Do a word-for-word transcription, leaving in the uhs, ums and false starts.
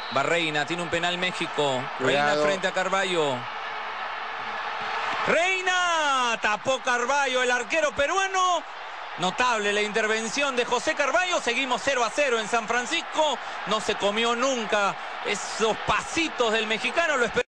Va Reina, tiene un penal México. Reina Cuidado. frente a Carballo. Reina, tapó Carballo, el arquero peruano. Notable la intervención de José Carballo. Seguimos cero a cero en San Francisco. No se comió nunca esos pasitos del mexicano. Lo esperó.